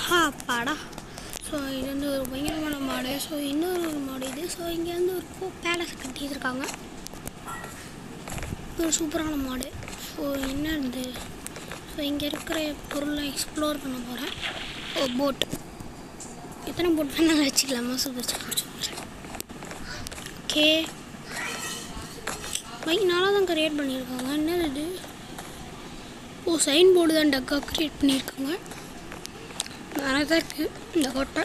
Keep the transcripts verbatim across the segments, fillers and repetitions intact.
அப்பாடா. ஸோ இது வந்து ஒரு பயங்கரமான மாடு. ஸோ இன்னொரு ஒரு மாடு இது. ஸோ இங்கே வந்து ஒரு பேலஸ் கட்டி வச்சுருக்காங்க. ஒரு சூப்பரான மாடு. ஸோ என்ன இது? ஸோ இங்கே இருக்கிற பொருளை எக்ஸ்ப்ளோர் பண்ண போகிறேன். ஓ போட், எத்தனை போட் வேணாலும் வச்சுக்கலாமா? Super super super. Okay, bike நல்லா தான் கிரியேட் பண்ணியிருக்காங்க. என்னது இது? ஓ சைன் போர்டு தான் டக்கா கிரியேட் பண்ணியிருக்காங்க. நல்லா தான் இருக்குது இந்த கோட்டை.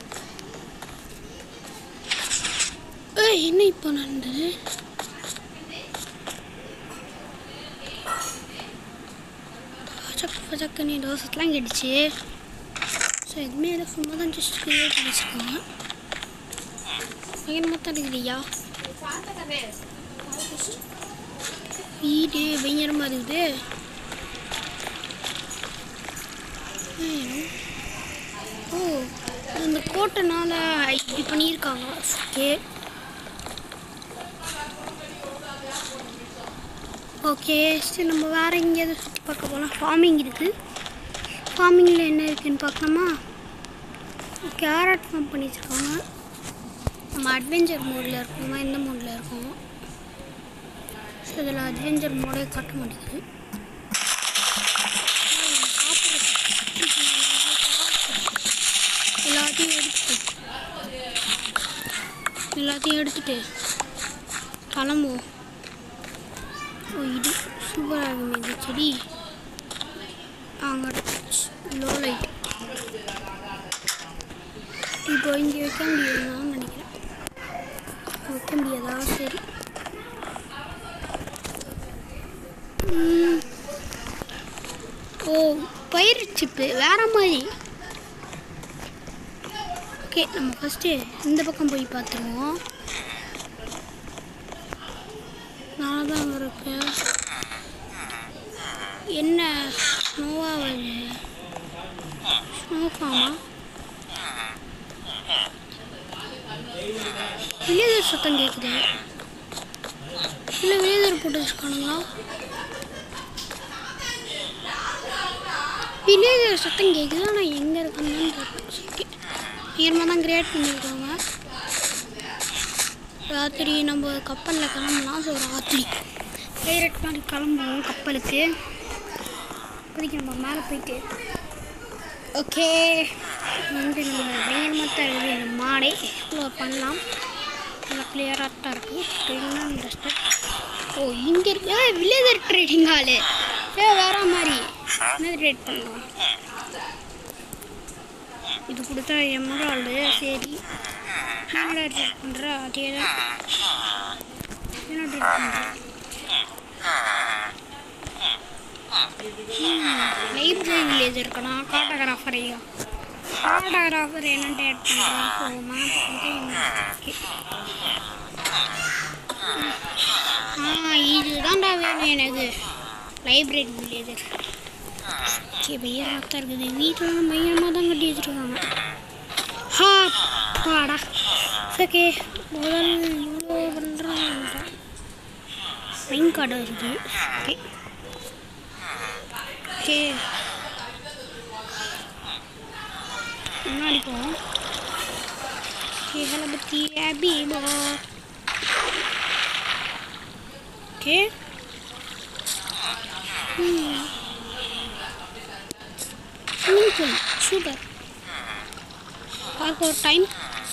ஏ என்ன இப்போ நடந்தது? பச்சக்கு பச்சக்குன்னு தோசைலாம் கேட்டுச்சு. ஸோ எதுவுமே இல்லை, சும்மா தான் ஜஸ்ட் கிரியேட் பண்ணி வச்சுருக்காங்க. பயங்கரமாக தான் இருக்குதுயா வீடு, பயங்கரமாக இருக்குது. ஓ இந்த கோட்டைனால இப்படி பண்ணியிருக்காங்க. ஓகே ஓகே சரி, நம்ம வேறு எங்கேயாவது சுற்றி பார்க்க போகலாம். ஃபார்மிங் இருக்குது. ஃபார்மிங்கில் என்ன இருக்குதுன்னு பார்க்கலாமா? கேரட் ஃபார்ம் பண்ணி வச்சுருக்காங்க. நம்ம அட்வென்ச்சர் மோடில் இருக்கோமா, எந்த மோடில் இருக்கோம்? ஸோ இதில் அட்வென்ச்சர் மோடே காட்ட மாட்டேங்குது. எல்லாத்தையும் எடுத்துட்டு எல்லாத்தையும் எடுத்துட்டு கிளம்புவோம். ஓ இது சூப்பராக இருக்குமே இந்த செடி. அங்கே லோ லைட் இப்போ இங்கே வைக்க முடியாதுன்னு நினைக்கிறேன். வைக்க முடியாதா? சரி. ஓ பயிர் சிப்பு வேறு மாதிரி. ஓகே, நம்ம ஃபஸ்ட்டு இந்த பக்கம் போய் பார்த்துருவோம். நான் தான் இருக்கு. என்ன ஸ்னோவா வருது? Snow pharma? வில்லேஜர் சத்தம் கேட்குது. இல்லை வில்லேஜர் போட்டு வச்சுக்கானுங்களா? வில்லேஜர் சத்தம் கேட்குது, ஆனால் எங்கே இருக்கான்னு தெரியல. ஈரமாக தான் கிரியேட் பண்ணியிருக்காங்க. ராத்திரி நம்ம கப்பலில் கிளம்பலாம். ஸோ ராத்திரி டைரக்ட் மாதிரி கிளம்புவோம் கப்பலுக்கு. இப்போதைக்கு நம்ம மேலே போயிட்டு ஓகே வந்து நம்ம பயங்கரமாக தான் இருக்குது. இந்த மாடை எக்ஸ்ப்ளோர் பண்ணலாம். நல்லா கிளியராக தான் இருக்குது. என்ன இன்ட்ரெஸ்ட்டு? ஓ இங்கே இருக்கு வில்லேஜர் ட்ரேடிங் ஆள். ஏ வேறு மாதிரி என்ன ட்ரேட் பண்ணலாம்? இது கொடுத்தா எமரால்டு. சரி என்னடா ட்ரேட் பண்ணுற? அதே தான் என்ன ட்ரேட் பண்ணுற? லைப்ரரி வில்லேஜ் இருக்கனா? கார்டோகிராஃபர் ஐயா, கார்டோகிராஃபர் என்ன ட்ரேட் பண்ணுறோம்? ஆ இதுதான்டா வேணும் எனக்கு, லைப்ரரி வில்லேஜர். ஓகே பயங்கரமாக தான் இருக்குது. வீட்டில் பயங்கரமாக தான் கட்டி வச்சுருக்காங்க. ஹா பாடா. ஓகே முதல் இவ்வளோ பண்ணுறாங்க. மைன் கார்டு இருக்குது. ஓகே ஓகே முன்னாடி போவோம். இதில் பற்றி ஹேபிபா. Okay swimming pool super. பார்க்க ஒரு டைம்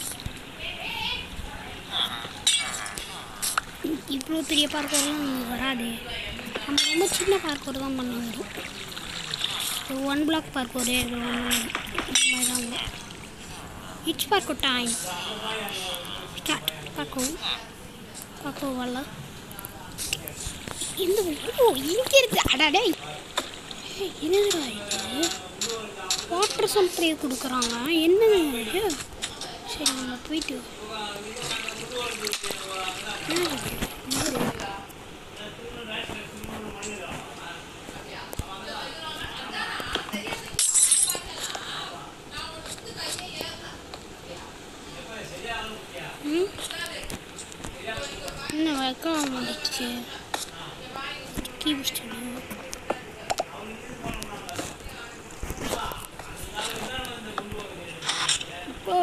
இவ்வளோ பெரிய பார்க்கெல்லாம் வராது. நம்ம ரொம்ப சின்ன பார்க்கோர் தான் பண்ண முடியும். ஒன் பிளாக் பார்க்கோரே ஒன் மாதிரி தான் வரும். It's parkour time start. Parkour parkour வரல இந்த ஓ இங்கே இருக்குது. அடாடே என்னதுடா இது? வாட்டர் சப்ளை கொடுக்குறாங்க. என்னது இது? சரி நம்ம போயிட்டு என்ன வைக்க வந்துடுச்சு. கீ பிடிச்சிட்டு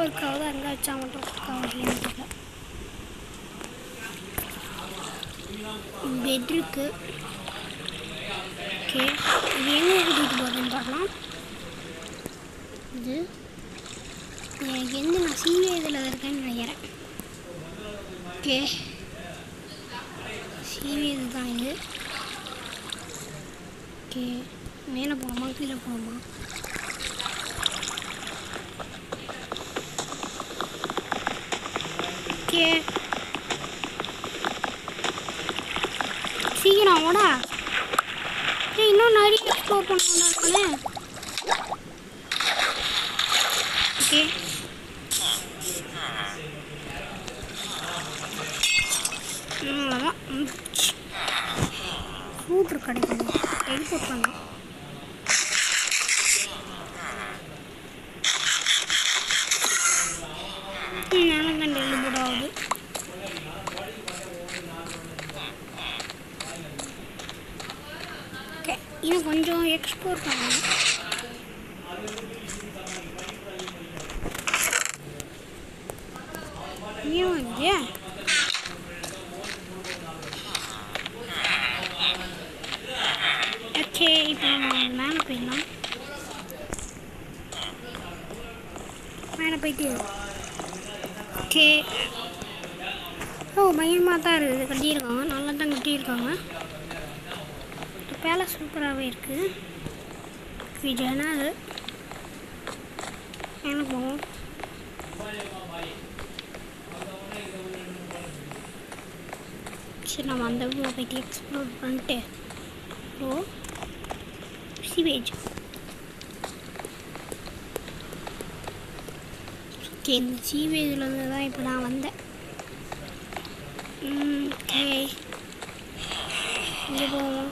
ஒர்க் ஆகுது, அங்கே வச்சா மட்டும் ஒர்க் ஆகுதுன்னு தெரியல. பெட் இருக்கு. ஓகே, இது எங்கே கூட்டிகிட்டு போகிறதுன்னு பார்க்கலாம். இது எனக்கு எந்த நான் சீவே இதில் இருக்கேன்னு நினைக்கிறேன். ஓகே, சீவே இது தான் இது. ஓகே, மேலே போகணுமா கீழே போகணுமா? ஓகே, சீக்கிரம் ஓடா. ஏய், இன்னும் நிறைய எக்ஸ்ப்ளோர் பண்ணணும். ஓகே, அவ்வளோதான். ஃப்ரூட் கிடைக்குது, எக்ஸ்போர்ட் பண்ணலாம். நானும் தான் டெல்லி போட ஆகுது. ஓகே, இன்னும் கொஞ்சம் எக்ஸ்ப்ளோர் பண்ணலாம். ஏன் இங்கே ஓகே, இப்போ நம்ம மேலே போயிடலாம். மேலே போயிட்டு ஓகே. ஓ, பயமாக தான் இருக்குது. கட்டியிருக்காங்க, நல்லா தான் கட்டியிருக்காங்க. பேலஸ் சூப்பராகவே இருக்குது. ஜன்னல் மேலே போவோம். சரி, நம்ம அந்த ஊரை போய்ட்டு எக்ஸ்ப்ளோர் பண்ணிட்டு ஓ சீவேஜ். ஓகே, இந்த சீவேஜில் இருந்து தான் இப்போ நான் வந்தேன். ஓகே, இங்கே போவோம்.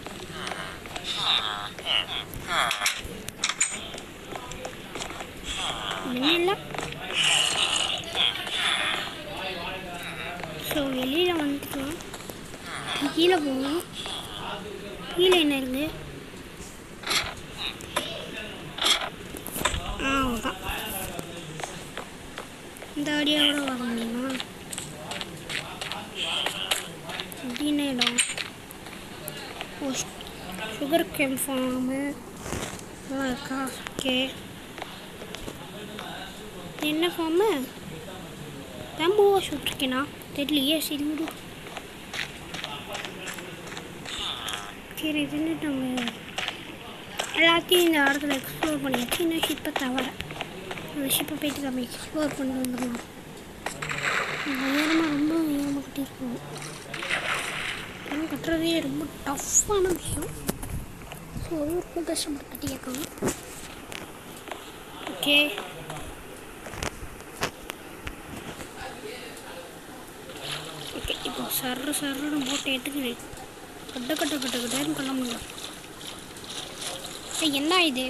இல்லை, ஸோ வெளியில் வந்துட்டோம். கீழே போவோம். கீழே என்ன இருக்குது? ஆ, அவ்வளோதான். இந்த ஐடியாவோட வர முடியுமா? அப்படின்னு இடம். ஓ, சுகர் கேன் ஃபார்மு இருக்கா? ஓகே, என்ன ஃபார்மு? பேம்பூவா சுட்டிருக்கேனா தெரியலையே. சரி விடு. சரி, இதுன்னுட்டு நம்ம எல்லாத்தையும் இந்த இடத்துல எக்ஸ்ப்ளோர் பண்ணியாச்சு. இன்னும் ஷிப்பை தவிர அந்த ஷிப்பை போய்ட்டு நம்ம எக்ஸ்ப்ளோர் பண்ணிட்டு வந்துடலாம். உயரமாக ரொம்ப உயரமாக கட்டியிருக்கோம். ஆனால் கட்டுறதே ரொம்ப டஃப்பான விஷயம். ஸோ ரொம்ப கஷ்டப்பட்டு கட்டியிருக்காங்க. ஓகே, ஓகே, இப்போ சர்ற சர்றன்னு போட்டு எடுத்துக்கிறேன். கட்ட கட்ட கட்ட கட்டன்னு கிளம்புங்க. சரி, என்ன இது?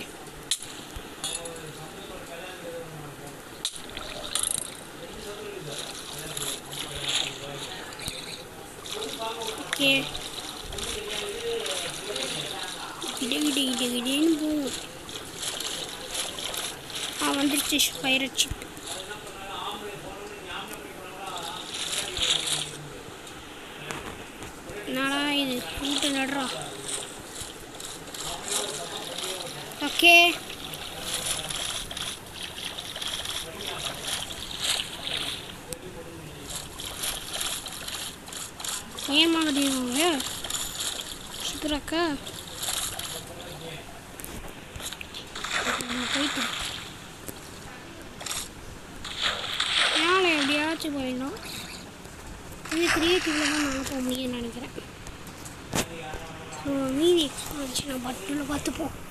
ஓகே, கிட்ட கிட்ட கிட்ட கிட்டேன்னு போகும். ஆ, வந்துருச்சு பைரட் ஷிப். என்னடா இது கூட்டு நடுறா. ஓகே, ஏமா கட்டிடுவாங்க சூப்பராக்கா. போயிட்டு மேலே எப்படியாச்சும் போயிடணும். இது கிரியேட்டிவில் தான் நான் போக முடியும்னு நினைக்கிறேன். ஸோ மீதி எக்ஸ்ப்ளோரேஷன் நான் பட்டில் பார்த்துப்போம்.